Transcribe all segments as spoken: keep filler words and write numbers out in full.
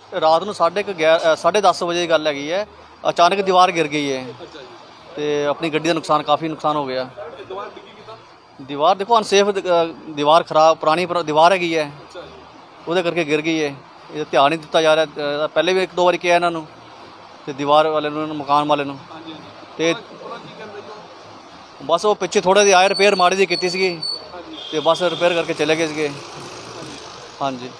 रात ਨੂੰ साढ़े साढ़े दस बजे की गल हैगी है। अचानक दीवार गिर गई है तो अपनी गड्डी का नुकसान काफ़ी नुकसान हो गया। दीवार देखो अनसेफ दीवार खराब पुरानी दीवार हैगी है, वो करके गिर गई है। ये ध्यान नहीं दिता जा रहा। पहले भी एक दो बार किया इन्हों तो दीवार वाले मकान वाले तो बस वो पिछे थोड़े जी आए रिपेयर माड़ी जी की सी तो बस रिपेयर करके चले गए थे। हाँ जी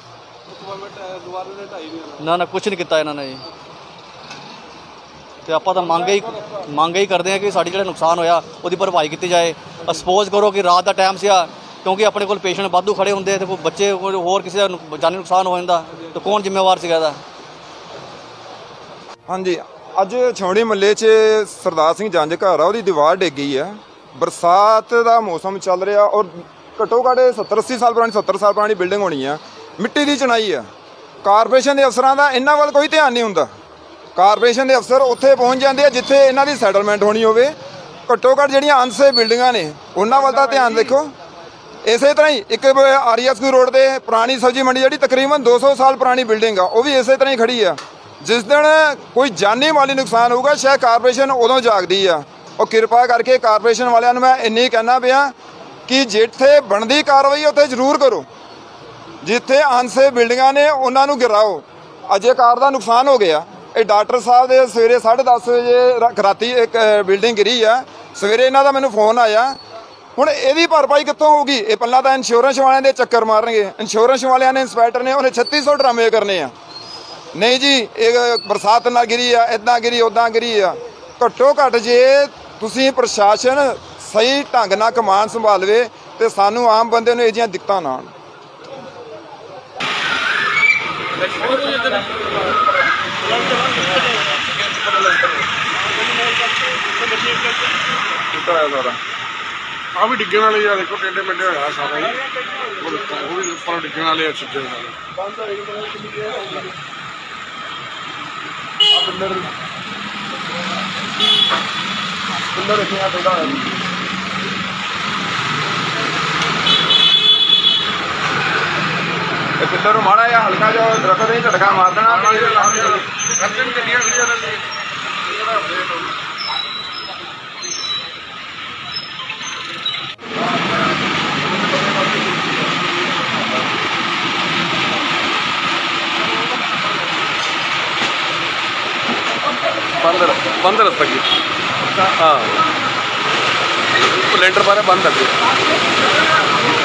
ना ना कुछ नहीं किया इन्होंने जी। तो आप तो मंग ही मंग ही करते हैं कि साड़ी जो नुकसान होया वो भरपाई की जाए। सपोज करो कि रात का टाइम से क्योंकि अपने को पेशेंट वाधू खड़े होंगे तो कोई बच्चे होर किसी का जानी नुकसान हो जाता तो कौन जिम्मेवार सीगा दा। हाँ जी अज छौड़ी मह्ल्ले च सरदार सिंह जंज घर आ दीवार डिग गई है। बरसात का मौसम चल रहा और घट्टो घट्ट सत्तर अस्सी साल पुरानी सत्तर साल पुरानी बिल्डिंग होनी है। मिट्टी की चुनाई है। कारपोरेशन के अफसरों का इन्हों वाल कोई ध्यान नहीं होंदा। कारपोरेशन के अफसर उत्थे पहुँच जाते हैं जिथे इन्हों की सैटलमेंट होनी हो। घट्टो घट्ट जिहड़ियां अनसेफ बिल्डिंगां ने उन्होंने वाल तां ध्यान देखो। इस तरह ही एक आरिया स्कूल रोड पर पुरानी सब्जी मंडी जी तकरीबन दो सौ साल पुरानी बिल्डिंग आ वो भी इस तरह ही खड़ी है। जिस दिन कोई जानी माली नुकसान होगा शायद कारपोरेशन उदों जागदी है। और कृपा करके कारपोरेशन वालियां नूं मैं इन्नी कहना पिया कि जिथे बनदी कार्रवाई उत्थे जरूर करो। जिथे अनसेफ बिल्डिंगां ने उन्होंने गिराओ। अजे कार का नुकसान हो गया ये डॉक्टर साहब के सवेरे साढ़े दस बजे राती एक बिल्डिंग गिरी है। सवेरे इन्हों का मैनूं फोन आया हुण इहदी भरपाई कित्थों होगी। ये पहला तो इंश्योरेंस वाले दे चक्कर मारनगे। इंश्योरेंस वाले ने इंस्पैक्टर ने उन्हें छत्ती सौ ड्रामे करने आ। नहीं जी एक बरसात ना गिरी आ इदा गिरी उदा गिरी आ। घट्टो घट्ट जे तुसीं प्रशासन सही ढंग नाल कमान संभालवे तो सानू आम बंदे नूं इह जिहियां दिक्कतां ना आउण। आ भी डिग्गन वाले यार देखो टेढ़े मेढ़े होया सारा ही वो भी ऊपर डिग्गन वाले छिज्जे पिलर माड़ा या हल्का जो दरख्त नहीं झटका मार देना। बंद बंद रस्ता की हाँ लेंटर पर बंद कर